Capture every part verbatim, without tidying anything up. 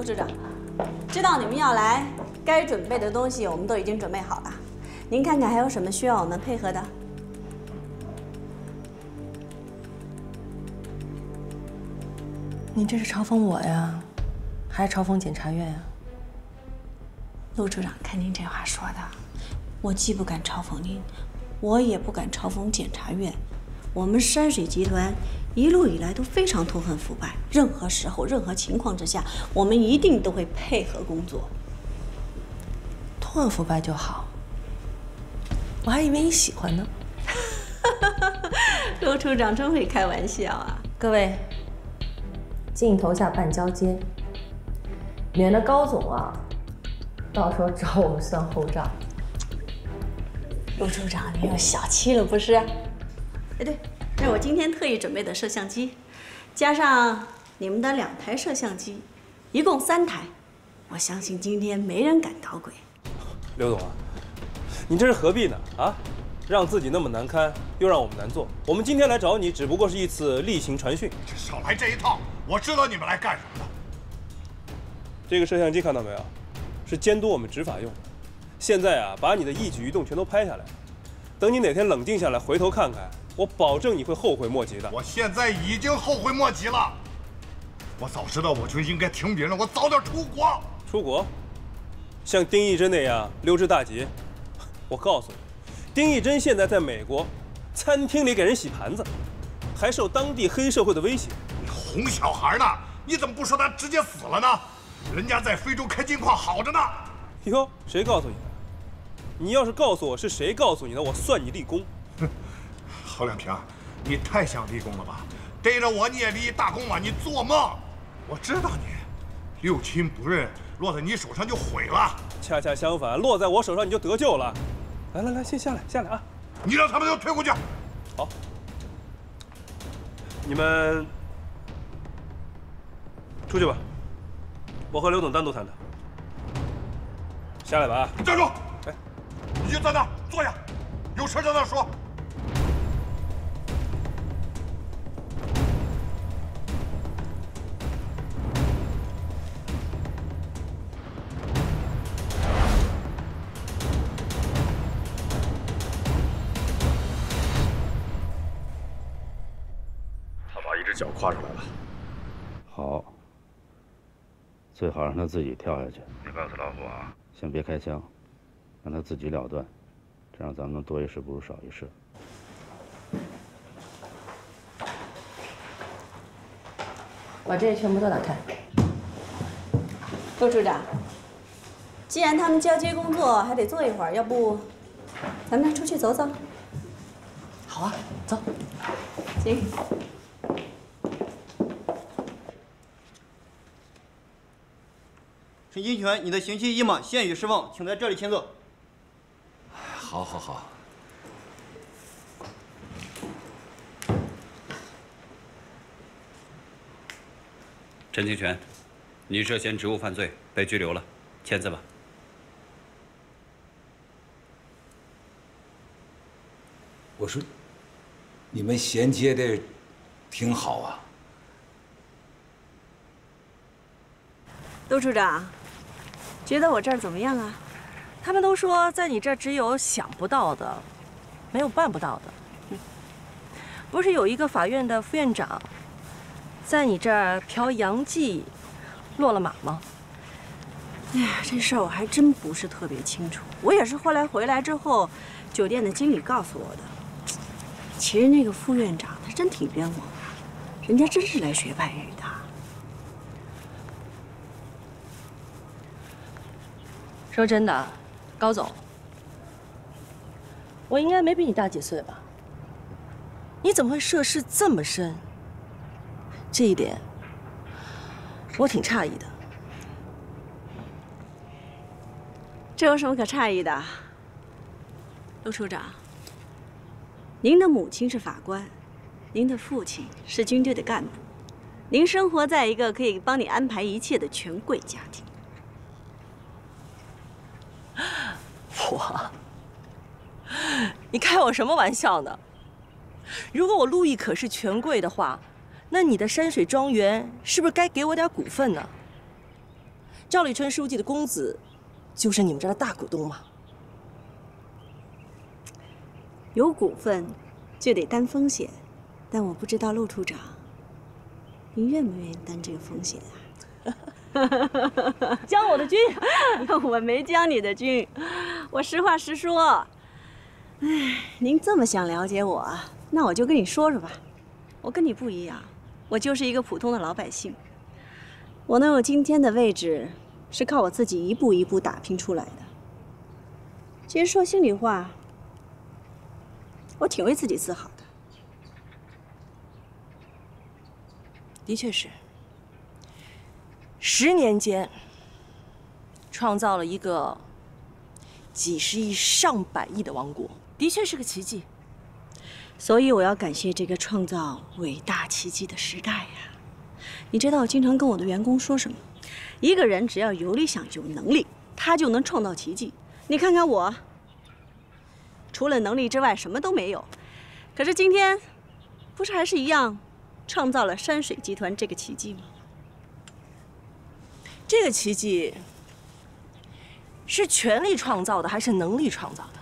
处长，知道你们要来，该准备的东西我们都已经准备好了。您看看还有什么需要我们配合的？ 你这是嘲讽我呀，还是嘲讽检察院呀？ 陆处长，看您这话说的，我既不敢嘲讽您，我也不敢嘲讽检察院。我们山水集团一路以来都非常痛恨腐败，任何时候、任何情况之下，我们一定都会配合工作。 痛恨腐败就好，我还以为你喜欢呢。 陆处长真会开玩笑啊！ 各位，镜头下办交接，免得高总啊，到时候找我们算后账。 陆处长，您又小气了不是？哎，对，这是我今天特意准备的摄像机，加上你们的两台摄像机，一共三台。我相信今天没人敢捣鬼。 刘总啊，你这是何必呢？啊，让自己那么难堪，又让我们难做。我们今天来找你，只不过是一次例行传讯。 少来这一套！我知道你们来干什么的。 这个摄像机看到没有？是监督我们执法用的。现在啊，把你的一举一动全都拍下来，等你哪天冷静下来，回头看看，我保证你会后悔莫及的。 我现在已经后悔莫及了。我早知道我就应该听别人，我早点出国。 出国？像丁义珍那样溜之大吉？我告诉你，丁义珍现在在美国餐厅里给人洗盘子，还受当地黑社会的威胁。 你哄小孩呢？你怎么不说他直接死了呢？人家在非洲开金矿好着呢。 哟，谁告诉你的？你要是告诉我是谁告诉你的，我算你立功。 郝两平，你太想立功了吧？逮着我你也立大功了，你做梦！我知道你六亲不认，落在你手上就毁了。 恰恰相反，落在我手上你就得救了。来来来，先下来，下来啊！ 你让他们都退回去。 好，你们出去吧，我和刘总单独谈谈。下来吧啊！ 站住！ 哎， 你就在那儿坐下，有事在那儿说。 他把一只脚跨出来了。 好，最好让他自己跳下去。 你告诉老虎啊， 先别开枪，让他自己了断，这样咱们能多一事不如少一事。 把这些全部都打开。 陆处长，既然他们交接工作还得做一会儿，要不咱们俩出去走走？ 好啊，走。 行。 陈金泉，你的刑期已满，现已释放，请在这里签字。 好，好，好。陈清泉，你涉嫌职务犯罪，被拘留了，签字吧。 我说，你们衔接的挺好啊。 陆处长，觉得我这儿怎么样啊？ 他们都说在你这儿只有想不到的，没有办不到的。嗯，不是有一个法院的副院长，在你这儿嫖洋妓，落了马吗？ 哎呀，这事儿我还真不是特别清楚。我也是后来回来之后，酒店的经理告诉我的。其实那个副院长他真挺冤枉的，人家真是来学外语的。 说真的，高总，我应该没比你大几岁吧？你怎么会涉世这么深？这一点我挺诧异的。 这有什么可诧异的？陆处长，您的母亲是法官，您的父亲是军队的干部，您生活在一个可以帮你安排一切的权贵家庭。 我，你开我什么玩笑呢？如果我陆亦可是权贵的话，那你的山水庄园是不是该给我点股份呢？ 赵立春书记的公子，就是你们这儿的大股东吗？ 有股份，就得担风险，但我不知道陆处长，您愿不愿意担这个风险啊？ 将我的军， 我没将你的军，我实话实说。哎，您这么想了解我，那我就跟你说说吧。我跟你不一样，我就是一个普通的老百姓。我能有今天的位置，是靠我自己一步一步打拼出来的。其实说心里话，我挺为自己自豪的。 的确是，十年间创造了一个几十亿、上百亿的王国，的确是个奇迹。 所以我要感谢这个创造伟大奇迹的时代呀！你知道我经常跟我的员工说什么？一个人只要有理想、有能力，他就能创造奇迹。你看看我，除了能力之外什么都没有，可是今天，不是还是一样，创造了山水集团这个奇迹吗？ 这个奇迹是权力创造的，还是能力创造的？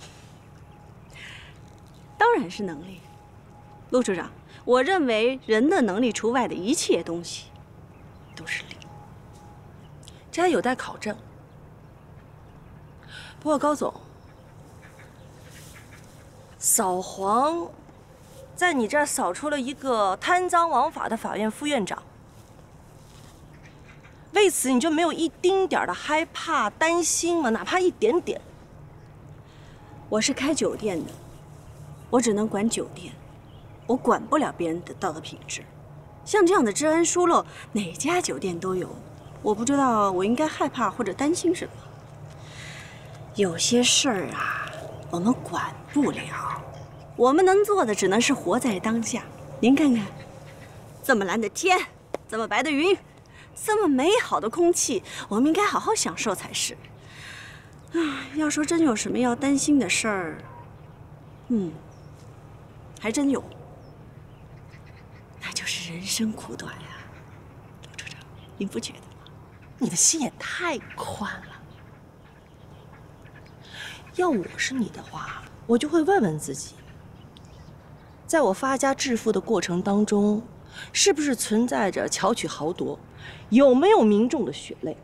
当然是能力，陆处长，我认为人的能力除外的一切东西都是零， 这还有待考证。不过高总，扫黄，在你这儿扫出了一个贪赃枉法的法院副院长，为此你就没有一丁点的害怕、担心吗？哪怕一点点？ 我是开酒店的。我只能管酒店，我管不了别人的道德品质。像这样的治安疏漏，哪家酒店都有。我不知道我应该害怕或者担心什么。有些事儿啊，我们管不了，我们能做的只能是活在当下。您看看，这么蓝的天，这么白的云，这么美好的空气，我们应该好好享受才是。啊，要说真有什么要担心的事儿，嗯。还真有，那就是人生苦短呀，陆处长，您不觉得吗？ 你的心也太宽了。要我是你的话，我就会问问自己，在我发家致富的过程当中，是不是存在着巧取豪夺，有没有民众的血泪？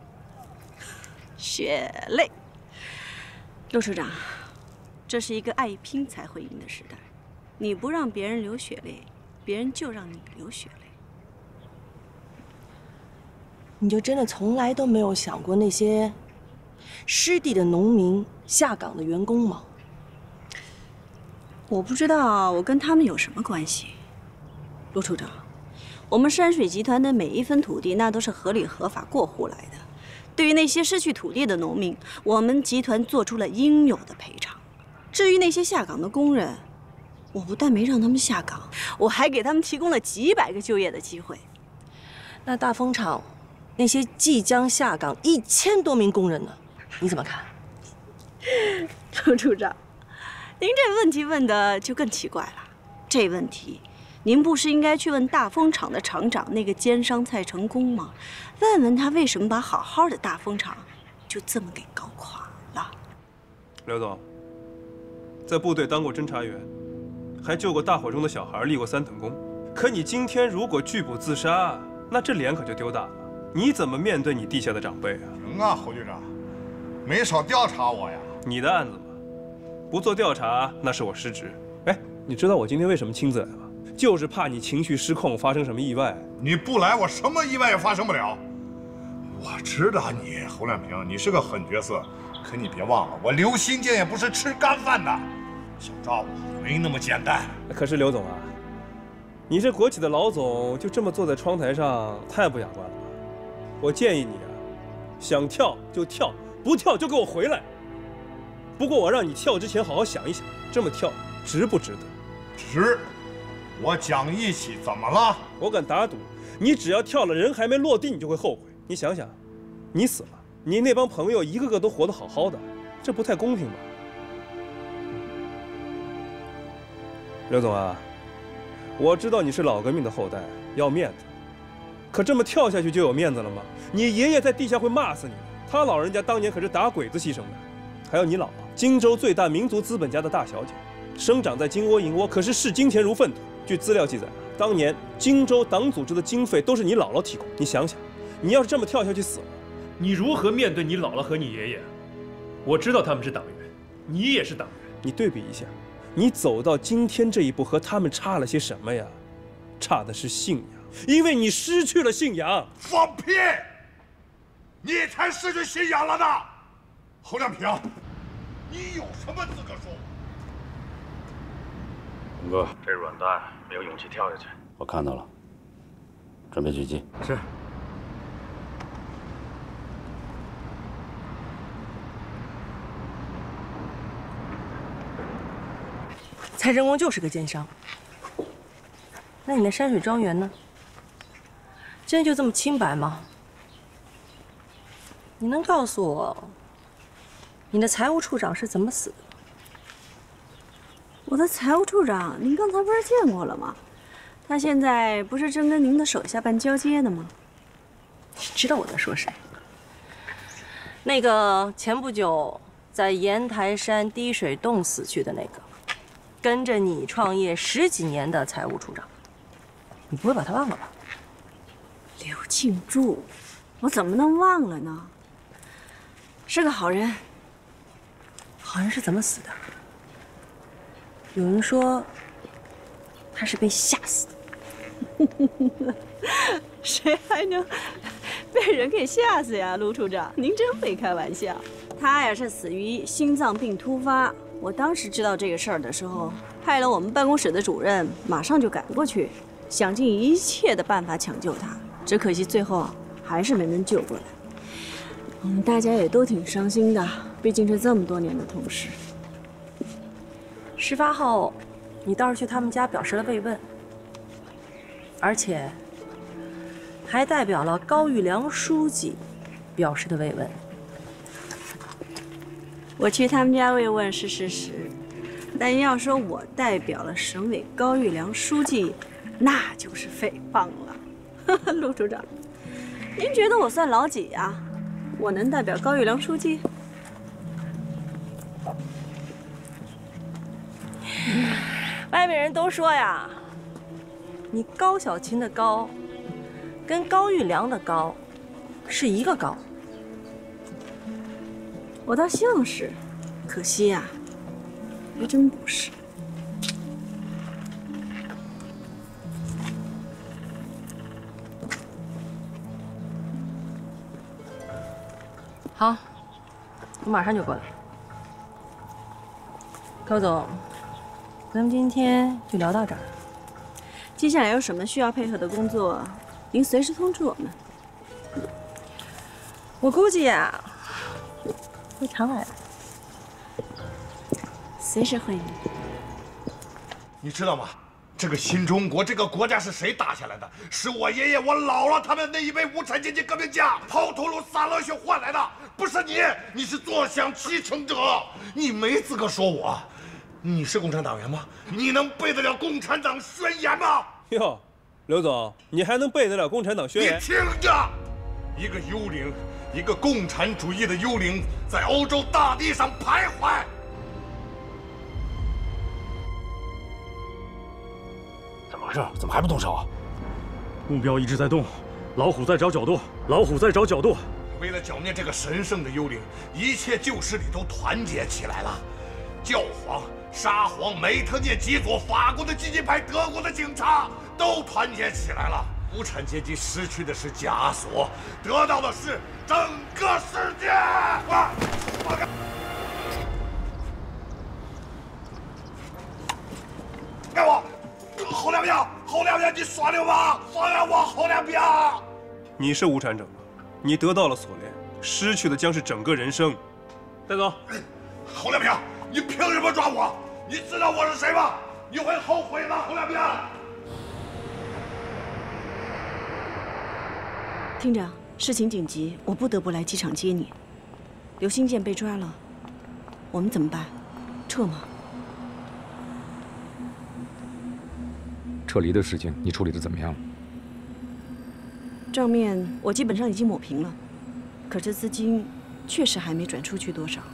血泪，陆处长，这是一个爱拼才会赢的时代。你不让别人流血泪，别人就让你流血泪。 你就真的从来都没有想过那些失地的农民、下岗的员工吗？ 我不知道我跟他们有什么关系。陆处长，我们山水集团的每一分土地，那都是合理合法过户来的。对于那些失去土地的农民，我们集团做出了应有的赔偿。至于那些下岗的工人，我不但没让他们下岗，我还给他们提供了几百个就业的机会。 那大蜂厂那些即将下岗一千多名工人呢？你怎么看？ 陆处长，您这问题问的就更奇怪了。这问题，您不是应该去问大蜂厂的厂长那个奸商蔡成功吗？问问他为什么把好好的大蜂厂就这么给搞垮了。 刘总，在部队当过侦察员。还救过大火中的小孩，立过三等功。可你今天如果拒捕自杀，那这脸可就丢大了。你怎么面对你地下的长辈啊？ 行啊，侯局长，没少调查我呀。 你的案子嘛，不做调查那是我失职。哎，你知道我今天为什么亲自来吗？就是怕你情绪失控，发生什么意外。 你不来，我什么意外也发生不了。我知道你侯亮平，你是个狠角色，可你别忘了，我刘新建也不是吃干饭的。小赵没那么简单。 可是刘总啊，你这国企的老总就这么坐在窗台上，太不雅观了。我建议你啊，想跳就跳，不跳就给我回来。不过我让你跳之前好好想一想，这么跳值不值得？ 值。我讲义气，怎么了？ 我敢打赌，你只要跳了，人还没落地，你就会后悔。你想想，你死了，你那帮朋友一个个都活得好好的，这不太公平吧？刘总啊，我知道你是老革命的后代，要面子， 可这么跳下去就有面子了吗？你爷爷在地下会骂死你，他老人家当年可是打鬼子牺牲的。还有你姥姥，荆州最大民族资本家的大小姐，生长在金窝银窝，可是视金钱如粪土。据资料记载，当年荆州党组织的经费都是你姥姥提供。你想想，你要是这么跳下去死了， 你如何面对你姥姥和你爷爷？我知道他们是党员，你也是党员。 你对比一下，你走到今天这一步和他们差了些什么呀？差的是信仰，因为你失去了信仰。 放屁！你才失去信仰了呢！侯亮平，你有什么资格说我？ 龙哥， 这软蛋没有勇气跳下去。 我看到了，准备狙击。 是。 蔡振公就是个奸商。那你那山水庄园呢？真的就这么清白吗？你能告诉我，你的财务处长是怎么死的？ 我的财务处长，您刚才不是见过了吗？他现在不是正跟您的手下办交接呢吗？ 你知道我在说谁？那个前不久在烟台山滴水洞死去的那个，跟着你创业十几年的财务处长，你不会把他忘了吧？ 刘庆柱，我怎么能忘了呢？是个好人。 好人是怎么死的？有人说他是被吓死的。 谁还能被人给吓死呀？陆处长，您真会开玩笑。他呀是死于心脏病突发。我当时知道这个事儿的时候，派了我们办公室的主任马上就赶过去，想尽一切的办法抢救他。只可惜最后还是没能救过来。我们大家也都挺伤心的，毕竟是这么多年的同事。 事发后，你倒是去他们家表示了慰问，而且还代表了高玉良书记表示的慰问。 我去他们家慰问是事实，但要说我代表了省委高玉良书记，那就是诽谤了。陆处长，您觉得我算老几呀？我能代表高玉良书记？ 外面人都说呀，你高小琴的高，跟高玉良的高，是一个高。 我倒像是，可惜呀，还真不是。 好，我马上就过来。高总，咱们今天就聊到这儿。 接下来有什么需要配合的工作，您随时通知我们。 我估计呀，会常来的。 随时欢迎。 你知道吗？这个新中国这个国家是谁打下来的？是我爷爷、我姥姥他们那一辈无产阶级革命家抛头颅洒热血换来的，不是你！你是坐享其成者，你没资格说我。你是共产党员吗？你能背得了共产党宣言吗？ 哟，刘总，你还能背得了共产党宣言？ 你听着，一个幽灵，一个共产主义的幽灵，在欧洲大地上徘徊。 怎么回事？怎么还不动手啊？目标一直在动，老虎在找角度，老虎在找角度。 为了剿灭这个神圣的幽灵，一切旧势力都团结起来了。教皇、沙皇、美特涅基佐、法国的激进派、德国的警察都团结起来了。无产阶级失去的是枷锁，得到的是整个世界。我，我。给我！侯亮平，侯亮平，你耍流氓！放开我，侯亮平！ 你是无产者吗？你得到了锁链，失去的将是整个人生。带走。 侯亮平，你凭什么抓我？你知道我是谁吗？你会后悔的，侯亮平。 厅长，事情紧急，我不得不来机场接你。刘新建被抓了，我们怎么办？撤吗？ 撤离的事情你处理的怎么样？ 账面我基本上已经抹平了，可这资金确实还没转出去多少。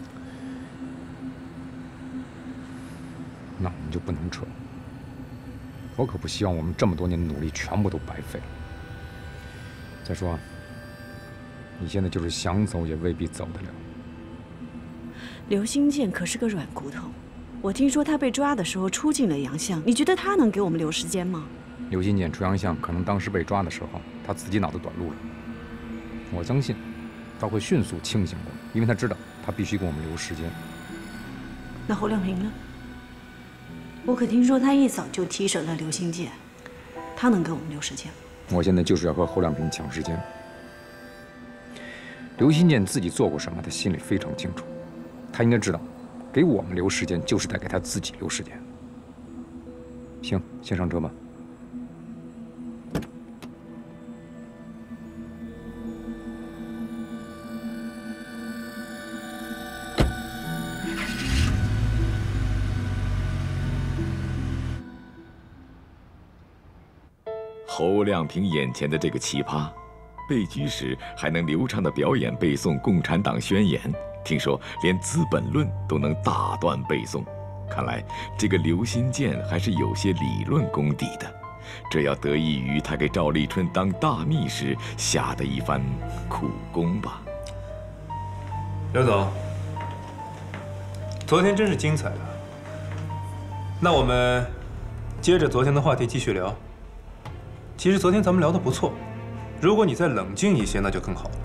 那我们就不能撤。我可不希望我们这么多年的努力全部都白费了。再说，你现在就是想走也未必走得了。 刘新建可是个软骨头，我听说他被抓的时候出尽了洋相，你觉得他能给我们留时间吗？ 刘新建出洋相，可能当时被抓的时候，他自己脑子短路了。我相信，他会迅速清醒过来，因为他知道他必须给我们留时间。 那侯亮平呢？我可听说他一早就提审了刘新建，他能给我们留时间吗？ 我现在就是要和侯亮平抢时间。刘新建自己做过什么，他心里非常清楚，他应该知道，给我们留时间就是在给他自己留时间。行，先上车吧。 侯亮平眼前的这个奇葩，被拘时还能流畅地表演背诵《共产党宣言》，听说连《资本论》都能大段背诵。看来这个刘新建还是有些理论功底的，这要得益于他给赵立春当大秘时下的一番苦功吧。 刘总，昨天真是精彩啊！那我们接着昨天的话题继续聊。其实昨天咱们聊得不错，如果你再冷静一些，那就更好了。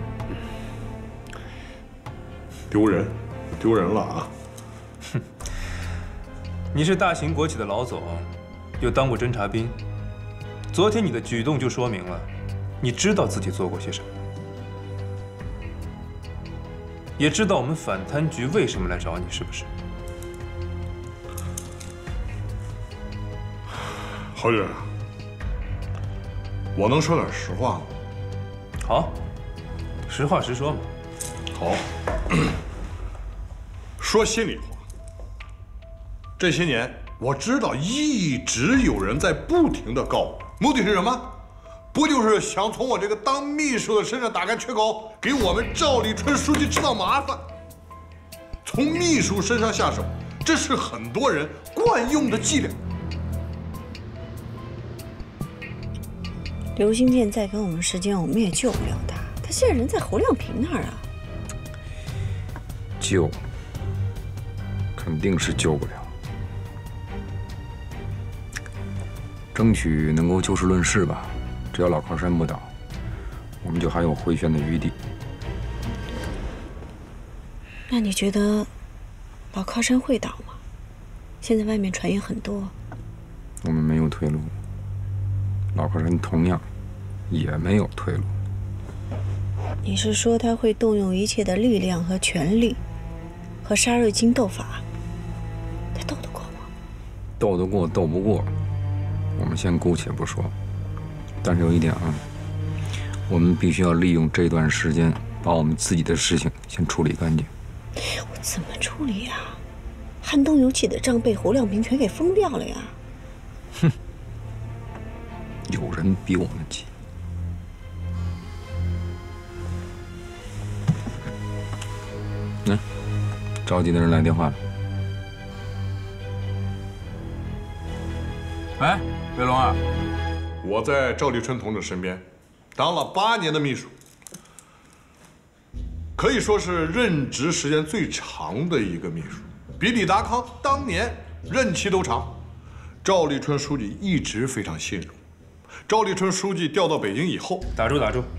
丢人，丢人了啊！ 哼，你是大型国企的老总，又当过侦察兵，昨天你的举动就说明了，你知道自己做过些什么，也知道我们反贪局为什么来找你，是不是？ 侯局长。我能说点实话吗？ 好，实话实说嘛。 好，说心里话，这些年我知道一直有人在不停的告我，目的是什么？不就是想从我这个当秘书的身上打开缺口，给我们赵立春书记制造麻烦？从秘书身上下手，这是很多人惯用的伎俩。 刘新建再给我们时间，我们也救不了他。他现在人在侯亮平那儿啊。 救，肯定是救不了。争取能够就事论事吧。只要老靠山不倒，我们就还有回旋的余地。 那你觉得老靠山会倒吗？现在外面传言很多。 我们没有退路。老靠山同样也没有退路。 你是说他会动用一切的力量和权力，和沙瑞金斗法？他斗得过吗？ 斗得过，斗不过，我们先姑且不说。但是有一点啊，我们必须要利用这段时间，把我们自己的事情先处理干净。 我怎么处理呀？汉东油气的账被侯亮平全给封掉了呀！ 哼。有人比我们急。嗯，着急的人来电话了。 喂，魏龙啊，我在赵立春同志身边，当了八年的秘书，可以说是任职时间最长的一个秘书，比李达康当年任期都长。赵立春书记一直非常信任。赵立春书记调到北京以后， 打住打住，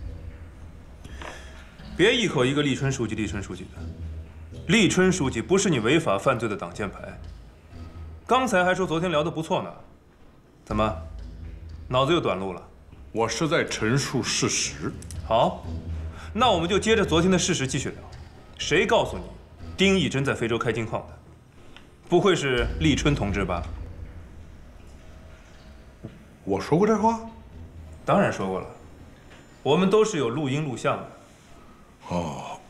别一口一个立春书记立春书记的，立春书记不是你违法犯罪的挡箭牌。刚才还说昨天聊得不错呢，怎么，脑子又短路了？ 我是在陈述事实。 好，那我们就接着昨天的事实继续聊。谁告诉你丁义珍在非洲开金矿的？不会是立春同志吧？ 我说过这话？ 当然说过了，我们都是有录音录像的。 哦，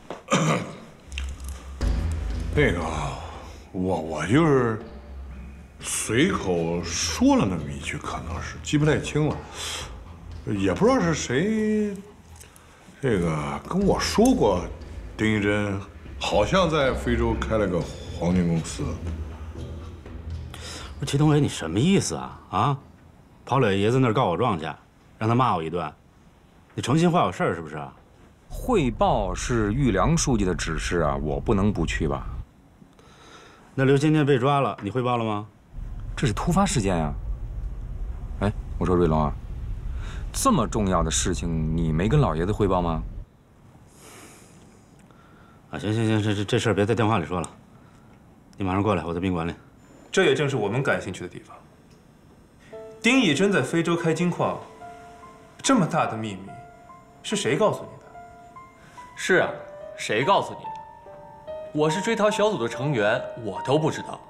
那个，我我就是随口说了那么一句，可能是记不太清了。 也不知道是谁，这个跟我说过，丁义珍好像在非洲开了个黄金公司。 不是祁同伟，你什么意思啊？啊，跑老爷子那儿告我状去，让他骂我一顿，你诚心话有事儿是不是？ 汇报是玉良书记的指示啊，我不能不去吧？ 那刘金建被抓了，你汇报了吗？ 这是突发事件呀。哎，我说瑞龙啊，这么重要的事情，你没跟老爷子汇报吗？ 啊，行行行，这这这事儿别在电话里说了，你马上过来，我在宾馆里。 这也正是我们感兴趣的地方。丁义珍在非洲开金矿，这么大的秘密，是谁告诉你的？ 是啊，谁告诉你的？我是追逃小组的成员，我都不知道。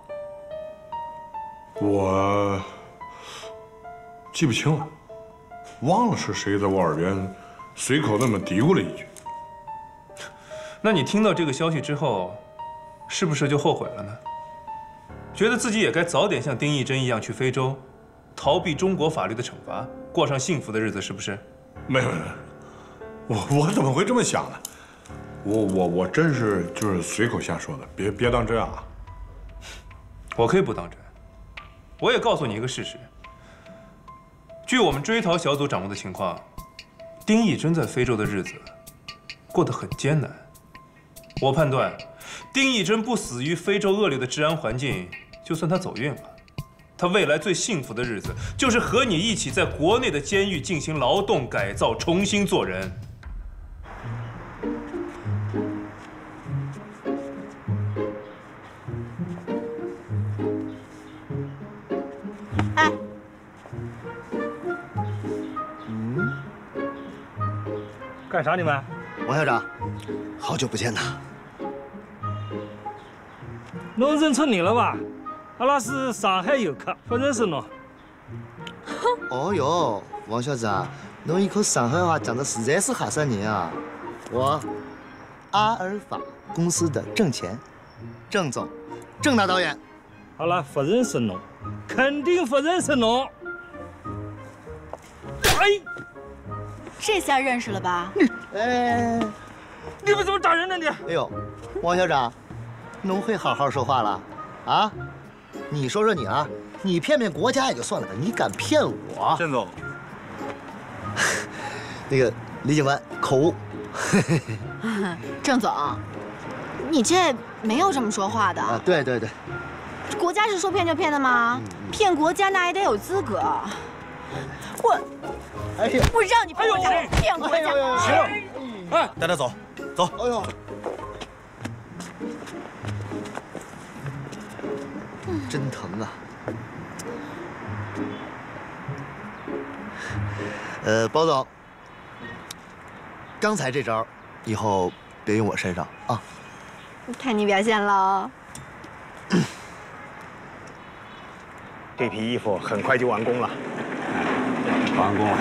我记不清了，忘了是谁在我耳边随口那么嘀咕了一句。 那你听到这个消息之后，是不是就后悔了呢？觉得自己也该早点像丁义珍一样去非洲，逃避中国法律的惩罚，过上幸福的日子，是不是？ 没有没有，我我怎么会这么想呢？我我我真是就是随口瞎说的，别别当真啊！ 我可以不当真，我也告诉你一个事实。据我们追逃小组掌握的情况，丁义珍在非洲的日子过得很艰难。我判断，丁义珍不死于非洲恶劣的治安环境，就算她走运了，她未来最幸福的日子就是和你一起在国内的监狱进行劳动改造，重新做人。 哎， 嗯，干啥你们？ 王校长，好久不见呐！ 侬认出你了吧？阿拉是上海游客，不认识侬。 哦哟，王校长，侬一口上海话讲的实在是吓死人啊！我，阿尔法公司的郑钱，郑总，郑大导演。 阿拉不认识侬，肯定不认识侬。哎， 这下认识了吧？ 哎， 你们怎么打人呢你？ 哎呦，王校长，侬会好好说话了啊？你说说你啊，你骗骗国家也就算了吧，你敢骗我？ 郑总， 那个李警官口误。 郑总，你这没有这么说话的。 啊，对对对。 国家是说骗就骗的吗？骗国家那也得有资格。我， 哎呀， 我让你骗国家，骗国家。 行， 哎， 带他走，走。哎呦，真疼啊！呃，包总，刚才这招，以后别用我身上啊！ 看你表现了。 这批衣服很快就完工了， 完工了。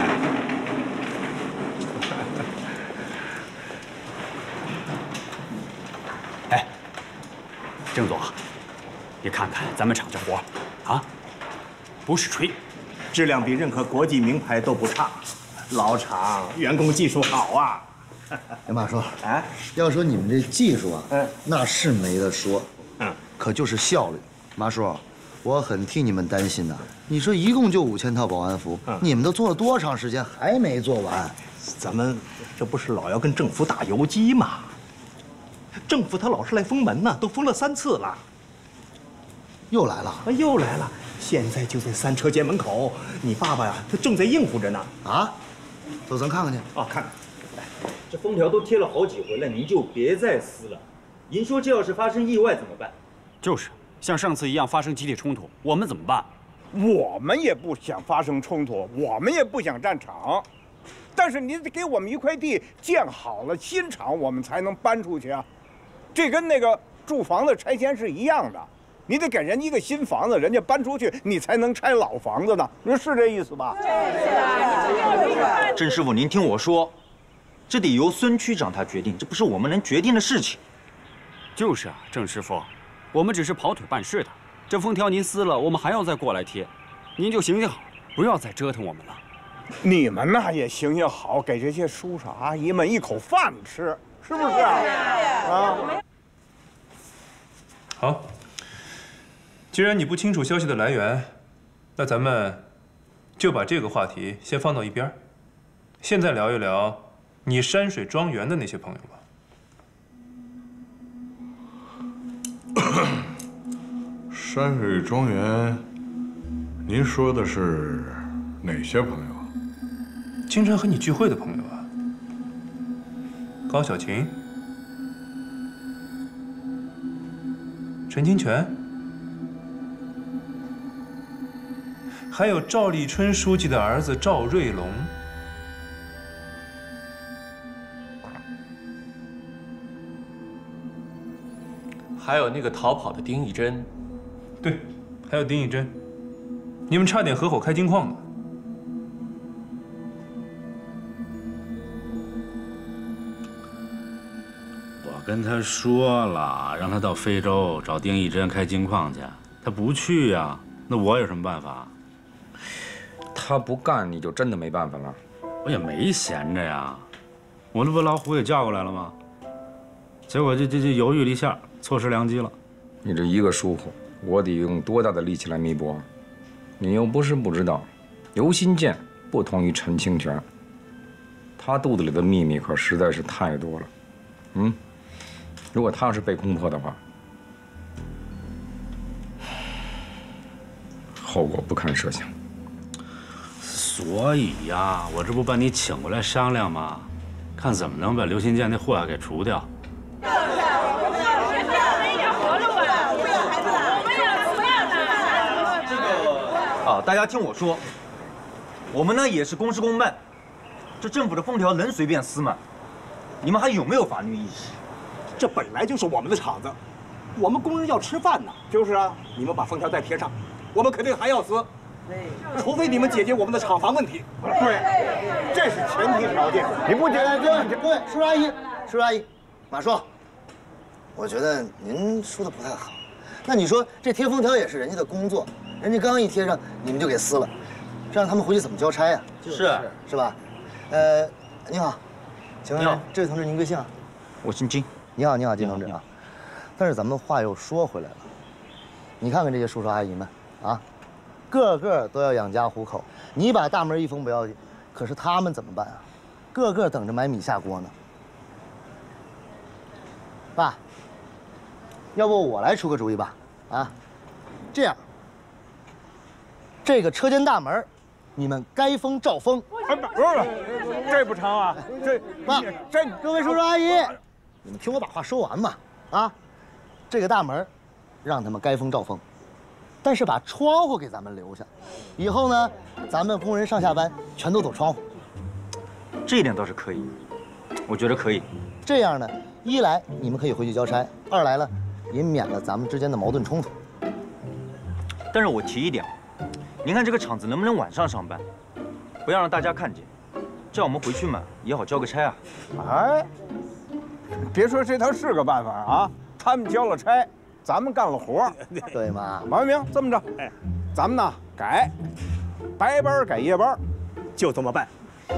哎，郑总，你看看咱们厂这活，啊，不是吹，质量比任何国际名牌都不差，老厂员工技术好啊。 哎，马叔，哎，要说你们这技术啊，嗯，那是没得说，嗯，可就是效率，马叔。我很替你们担心呐！你说一共就五千套保安服，嗯、你们都做了多长时间还没做完？ 咱们这不是老要跟政府打游击吗？政府他老是来封门呢，都封了三次了。 又来了？ 啊，又来了！现在就在三车间门口，你爸爸呀，他正在应付着呢。 啊，走，咱看看去。 啊，看看。 这封条都贴了好几回了，您就别再撕了。您说这要是发生意外怎么办？ 就是。像上次一样发生集体冲突，我们怎么办？ 我们也不想发生冲突，我们也不想战场，但是你得给我们一块地，建好了新厂，我们才能搬出去啊。这跟那个住房子拆迁是一样的，你得给人一个新房子，人家搬出去，你才能拆老房子呢。你说是这意思吧？ 郑师傅，您听我说，这得由孙区长他决定，这不是我们能决定的事情。 就是啊，郑师傅。我们只是跑腿办事的，这封条您撕了，我们还要再过来贴，您就行行好，不要再折腾我们了。 你们呐也行行好，给这些叔叔阿姨们一口饭吃，是不是啊？啊。 好，既然你不清楚消息的来源，那咱们就把这个话题先放到一边。现在聊一聊你山水庄园的那些朋友吧。山水庄园，您说的是哪些朋友？ 经常和你聚会的朋友啊。高小琴、陈金泉，还有赵立春书记的儿子赵瑞龙。 还有那个逃跑的丁义珍。 对，还有丁义珍，你们差点合伙开金矿呢。 我跟他说了，让他到非洲找丁义珍开金矿去，他不去呀。那我有什么办法？ 他不干，你就真的没办法了。 我也没闲着呀，我这不老虎也叫过来了吗？结果这这这犹豫了一下，错失良机了。 你这一个疏忽，我得用多大的力气来弥补？你又不是不知道，尤新建不同于陈清泉，他肚子里的秘密可实在是太多了。嗯，如果他要是被攻破的话，后果不堪设想。 所以呀，我这不把你请过来商量吗？看怎么能把刘新建那祸害给除掉。 啊，大家听我说，我们呢也是公事公办，这政府的封条能随便撕吗？你们还有没有法律意识？ 这本来就是我们的厂子，我们工人要吃饭呢。就是啊，你们把封条再贴上，我们肯定还要撕。除非你们解决我们的厂房问题。对，这是前提条件。 你不解决这问题，各位叔叔阿姨，叔叔阿姨，马叔，我觉得您说的不太好。那你说这贴封条也是人家的工作，人家刚一贴上，你们就给撕了，这让他们回去怎么交差呀？ 是是吧？呃，你好，请问这位同志您贵姓？ 我姓金。 你好，你好，金同志啊。但是咱们话又说回来了，你看看这些叔叔阿姨们啊，个个都要养家糊口。你把大门一封不要紧，可是他们怎么办啊？个个等着买米下锅呢。爸，要不我来出个主意吧？啊，这样，这个车间大门，你们该封照封。 不是，这不成啊！这爸，这各位叔叔阿姨，你们听我把话说完嘛！啊，这个大门，让他们该封照封，但是把窗户给咱们留下。以后呢，咱们工人上下班全都走窗户。 这一点倒是可以，我觉得可以。 这样呢，一来你们可以回去交差，二来呢，也免了咱们之间的矛盾冲突。 但是我提一点，您看这个厂子能不能晚上上班，不要让大家看见，这样我们回去嘛也好交个差啊。 哎，别说这倒是个办法啊！他们交了差，咱们干了活， 对吗？ 王明，这么着，哎，咱们呢改，白班改夜班，就这么办。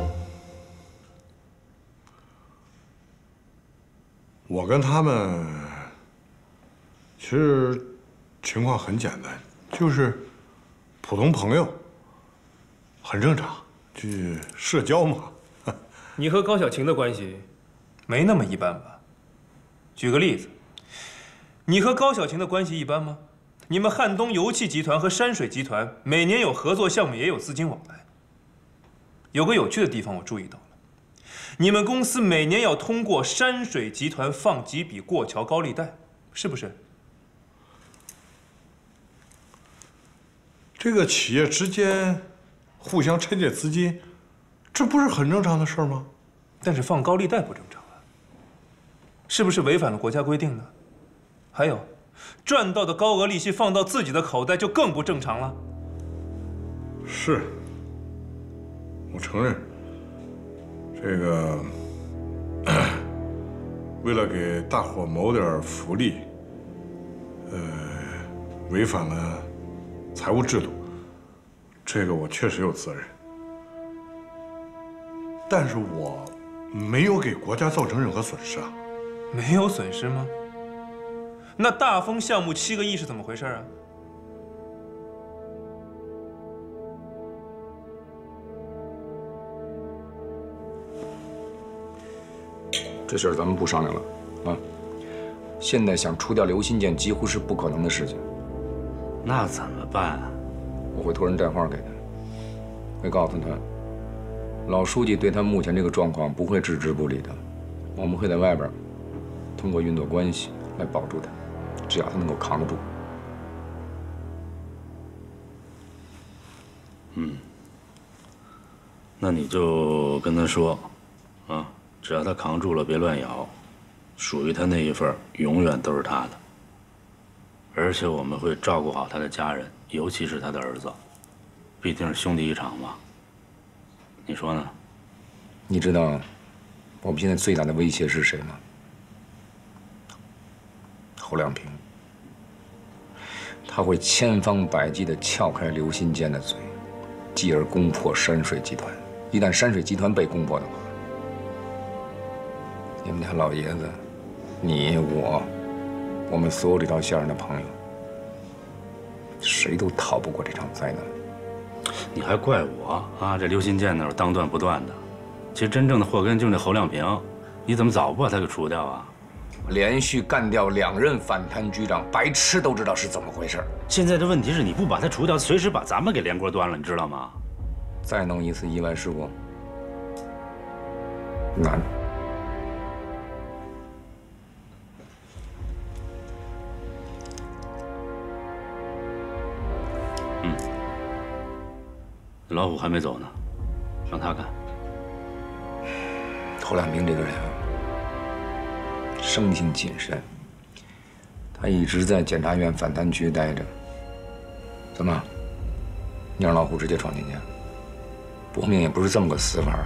我跟他们其实情况很简单，就是普通朋友，很正常，就社交嘛。 你和高小琴的关系没那么一般吧？举个例子，你和高小琴的关系一般吗？你们汉东油气集团和山水集团每年有合作项目，也有资金往来。有个有趣的地方我注意到了，你们公司每年要通过山水集团放几笔过桥高利贷，是不是？ 这个企业之间互相拆借资金，这不是很正常的事吗？ 但是放高利贷不正常啊，是不是违反了国家规定呢？还有，赚到的高额利息放到自己的口袋就更不正常了。 是，我承认，这个为了给大伙谋点福利，呃，违反了财务制度，这个我确实有责任。 但是我没有给国家造成任何损失啊。 没有损失吗？那大丰项目七个亿是怎么回事啊？ 这事儿咱们不商量了啊！现在想除掉刘新建几乎是不可能的事情。 那怎么办啊？ 我会托人带话给他，会告诉他，老书记对他目前这个状况不会置之不理的。我们会在外边通过运作关系来保住他，只要他能够扛得住。 嗯，那你就跟他说，啊，只要他扛住了，别乱咬，属于他那一份永远都是他的。而且我们会照顾好他的家人，尤其是他的儿子，毕竟是兄弟一场嘛。你说呢？ 你知道我们现在最大的威胁是谁吗？侯亮平。他会千方百计地撬开刘新建的嘴，继而攻破山水集团。一旦山水集团被攻破的话，你们家老爷子、你、我，我们所有这条线上的朋友，谁都逃不过这场灾难。 你还怪我啊？这刘新建那儿当断不断的，其实真正的祸根就是那侯亮平，你怎么早不把他给除掉啊？ 连续干掉两任反贪局长，白痴都知道是怎么回事。 现在的问题是你不把他除掉，随时把咱们给连锅端了，你知道吗？ 再弄一次意外事故，难。 嗯，老虎还没走呢，让他干。 侯亮平这个人啊，生性谨慎，他一直在检察院反贪局待着。怎么，你让老虎直接闯进去？搏命也不是这么个死法啊！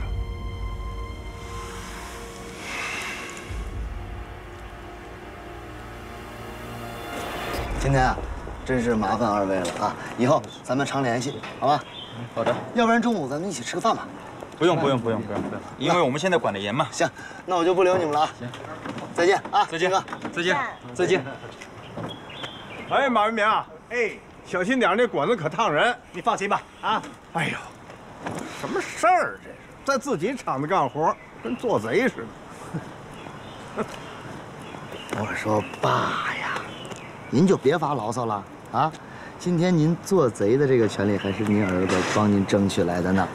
今天啊，真是麻烦二位了啊！以后咱们常联系，好吧？ 好的。 要不然中午咱们一起吃个饭吧？ 不用不用不用不用不用，因为我们现在管得严嘛。 行，那我就不留你们了啊。行，再见啊， 再见哥， 再见再见。 哎，马文明啊，哎，小心点，那管子可烫人。 你放心吧，啊。 哎呦，什么事儿这是？在自己厂子干活，跟做贼似的。 我说爸呀，您就别发牢骚了啊！今天您做贼的这个权利，还是您儿子帮您争取来的呢。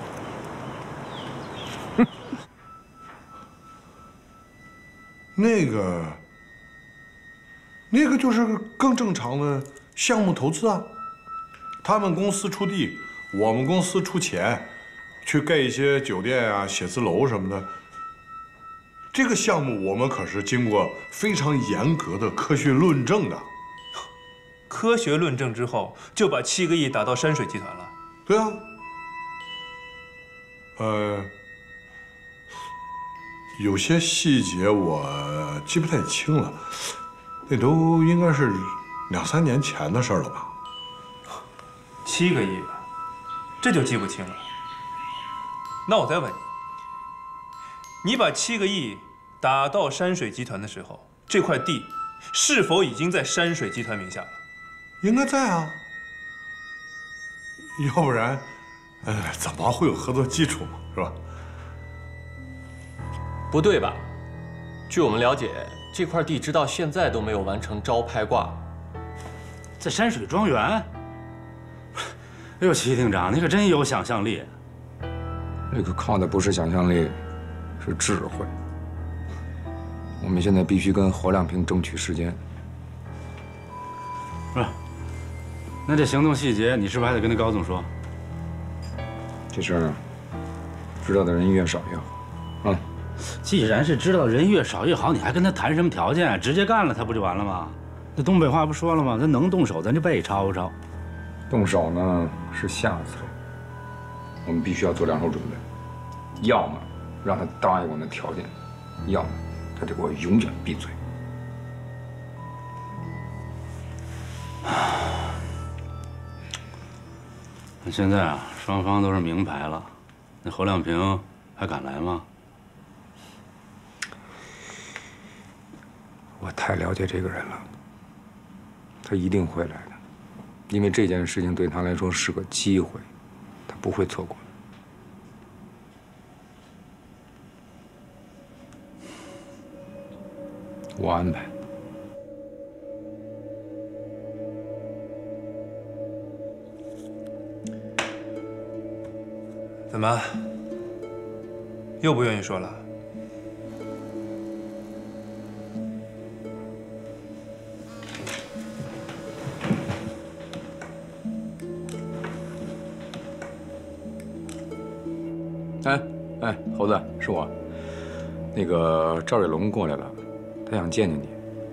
那个，那个就是更正常的项目投资啊。他们公司出地，我们公司出钱，去盖一些酒店啊、写字楼什么的。这个项目我们可是经过非常严格的科学论证的。 科学论证之后，就把七个亿打到山水集团了。 对啊。呃。有些细节我记不太清了，那都应该是两三年前的事了吧？ 七个亿，这就记不清了。那我再问你，你把七个亿打到山水集团的时候，这块地是否已经在山水集团名下了？ 应该在啊，要不然，呃，怎么会有合作基础嘛，是吧？ 不对吧？据我们了解，这块地直到现在都没有完成招拍挂， 在山水庄园。哎呦，齐厅长，你可真有想象力。 这个靠的不是想象力，是智慧。我们现在必须跟侯亮平争取时间。 是。那这行动细节，你是不是还得跟那高总说？ 这事儿啊，知道的人越少越好。啊。 既然是知道人越少越好，你还跟他谈什么条件？直接干了他不就完了吗？那东北话不说了吗？咱能动手，咱就背抄抄。 动手呢是下策，我们必须要做两手准备，要么让他答应我们的条件，要么他得给我永远闭嘴。 那现在啊，双方都是明牌了，那侯亮平还敢来吗？ 我太了解这个人了，他一定会来的，因为这件事情对他来说是个机会，他不会错过的。我安排。 怎么，又不愿意说了？ 哎哎，猴子，是我。那个赵瑞龙过来了，他想见见你。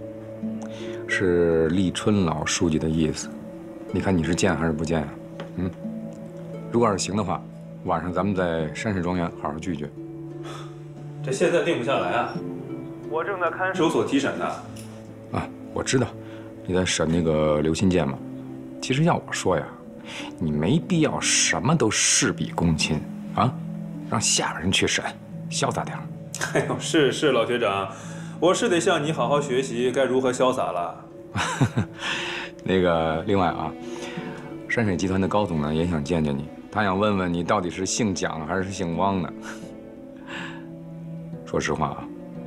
是立春老书记的意思，你看你是见还是不见啊？嗯，如果要是行的话，晚上咱们在山水庄园好好聚聚。 这现在定不下来啊！我正在看守所提审呢。 啊，我知道，你在审那个刘新建嘛。其实要我说呀，你没必要什么都事必躬亲啊，让下边人去审，潇洒点儿。 哎呦，是是，老学长，我是得向你好好学习该如何潇洒了。 那个，另外啊，山水集团的高总呢也想见见你，他想问问你到底是姓蒋还是姓汪呢？说实话啊，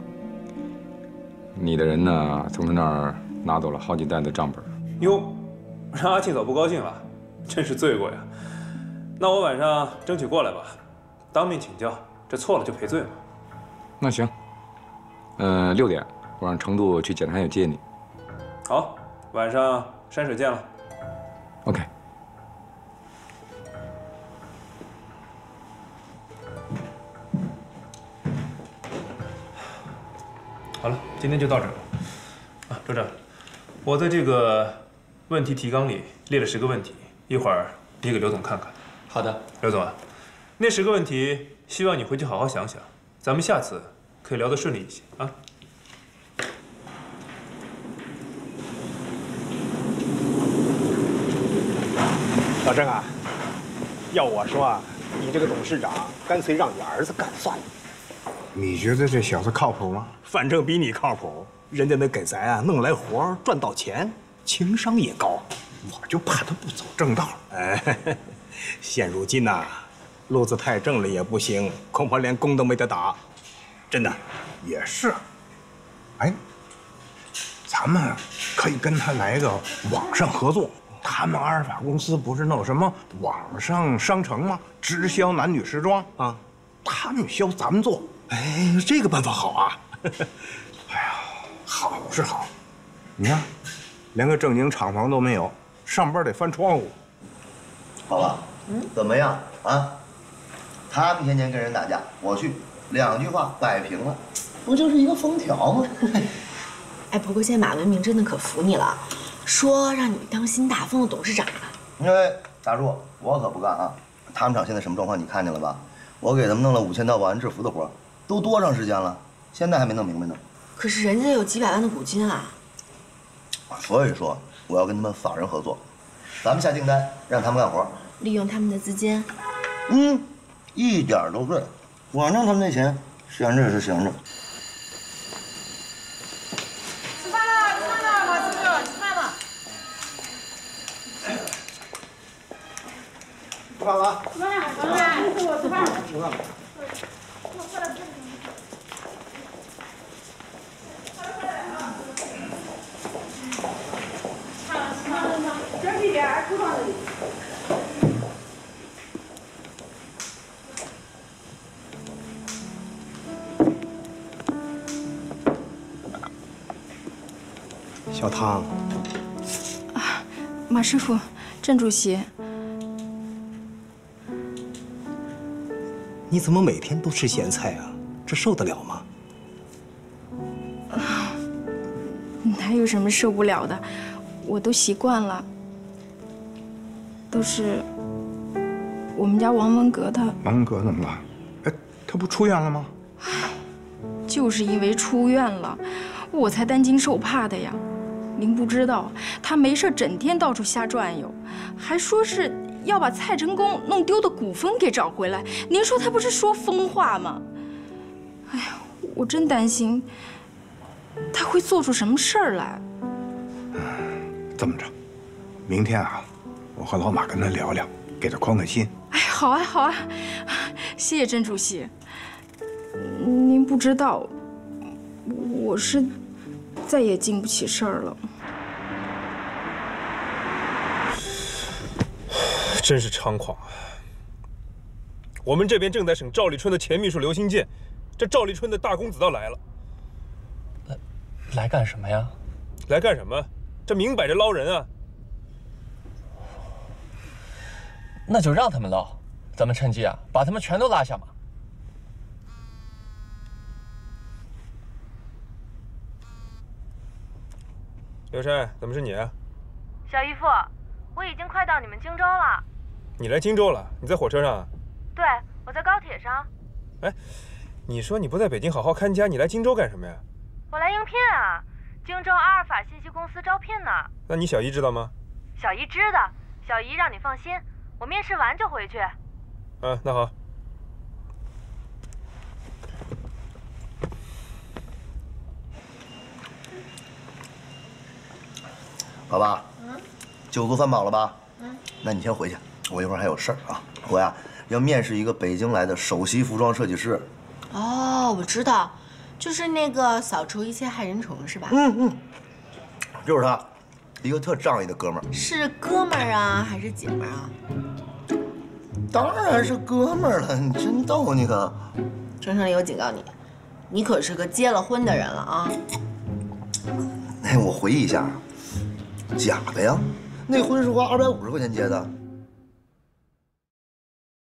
你的人呢从他那儿拿走了好几袋的账本。 哟，让阿庆嫂不高兴了，真是罪过呀。那我晚上争取过来吧，当面请教，这错了就赔罪嘛。 那行，嗯，六点我让程度去检察院接你。 好，晚上山水见了。 OK。 好了，今天就到这儿吧。啊，周长，我在这个问题提纲里列了十个问题，一会儿你给刘总看看。 好的， 刘总啊，那十个问题希望你回去好好想想，咱们下次可以聊得顺利一些啊。 老郑啊，要我说啊，你这个董事长干脆让你儿子干算了。 你觉得这小子靠谱吗？ 反正比你靠谱，人家能给咱啊弄来活赚到钱，情商也高。我就怕他不走正道。哎，现如今呐、啊，路子太正了也不行，恐怕连工都没得打。真的， 也是。哎，咱们可以跟他来个网上合作。他们阿尔法公司不是弄什么网上商城吗？直销男女时装啊，他们销，咱们做。 哎，这个办法好啊！ 哎呀，好是好，你看，连个正经厂房都没有，上班得翻窗户。 好吧，嗯，怎么样啊？他们天天跟人打架，我去两句话摆平了，不就是一个封条吗？ 哎，不过现在马文明真的可服你了，说让你当新大丰的董事长啊。 哎，大叔，我可不干啊！他们厂现在什么状况你看见了吧？我给他们弄了五千套保安制服的活，都多长时间了？现在还没弄明白呢。 可是人家有几百万的股金啊！ 所以说，我要跟他们法人合作，咱们下订单，让他们干活， 利用他们的资金。 嗯，一点都对。我让他们那钱闲着也是闲着。 吃饭了，吃饭了，马师傅，吃饭了。 吃饭了。 吃饭了，吃饭了，师傅吃饭了。 吃饭了。 这里边厨房里。 小汤。 啊，马师傅，郑主席。 你怎么每天都吃咸菜啊？这受得了吗？ 啊，哪有什么受不了的？我都习惯了。都是我们家王文革他。 王文革怎么了？哎，他不出院了吗？ 唉，就是因为出院了，我才担惊受怕的呀。您不知道，他没事整天到处瞎转悠，还说是要把蔡成功弄丢的股份给找回来，您说他不是说疯话吗？哎呀，我真担心他会做出什么事儿来。 这么着，明天啊，我和老马跟他聊聊，给他宽宽心。 哎，好啊，好啊，谢谢甄主席。您不知道，我是再也经不起事儿了。 真是猖狂啊！我们这边正在审赵立春的前秘书刘新建，这赵立春的大公子倒来了。 来，来干什么呀？ 来干什么？这明摆着捞人啊！ 那就让他们捞，咱们趁机啊，把他们全都拉下马。 刘山，怎么是你啊？ 小姨夫，我已经快到你们荆州了。 你来荆州了？你在火车上啊？ 对，我在高铁上。 哎，你说你不在北京好好看家，你来荆州干什么呀？ 我来应聘啊，荆州阿尔法信息公司招聘呢。 那你小姨知道吗？ 小姨知道，小姨让你放心，我面试完就回去。 嗯，那好。 好吧，嗯，酒足饭饱了吧？嗯，那你先回去，我一会儿还有事儿啊。我呀要面试一个北京来的首席服装设计师。 哦，我知道，就是那个扫除一切害人虫是吧？ 嗯嗯，就是他，一个特仗义的哥们儿。 是哥们儿啊，还是姐们儿啊？ 当然是哥们儿了，你真逗你可。 程胜利，我警告你，你可是个结了婚的人了啊！ 哎，我回忆一下。假的呀，那婚是花二百五十块钱结的。